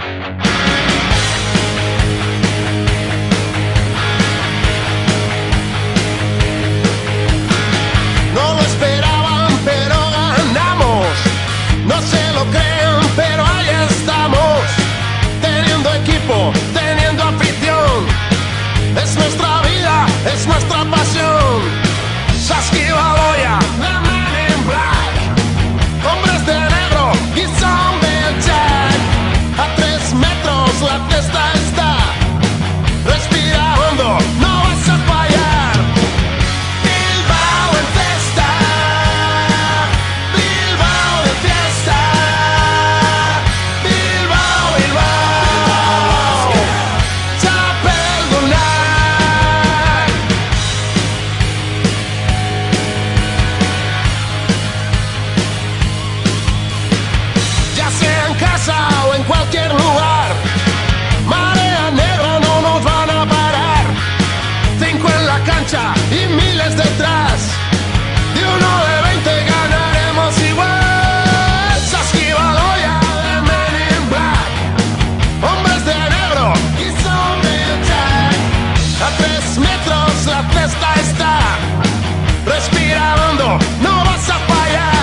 No lo esperaban, pero ganamos. No se lo creen, pero ahí estamos. Teniendo equipo, teniendo afición. Es nuestra vida, es nuestra pasión. Sasquibaloya, the man in black. Hombres de negro y zombie jack. A 3 metros la fiesta está. Respira hondo, no vas a fallar. Bilbao en fiesta. Bilbao de fiesta. Bilbao, Bilbao. Chapel Dunar. Ya sea en casa o en cualquier lugar, marea negra no nos van a parar. 5 en la cancha y miles detrás. De 1 de 20 ganaremos igual. Sasquibaloya, the men in black. Hombres de negro y zombie jack. A 3 metros la fiesta está. Respira hondo, no vas a fallar.